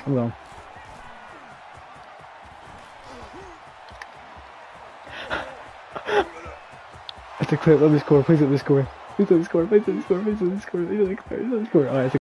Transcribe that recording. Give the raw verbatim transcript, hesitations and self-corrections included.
I'm going. It's a clip. Let me score. Please let me score. Please let me score. Please let me score. Please let me score. Please let me score. Please let me score. Alright.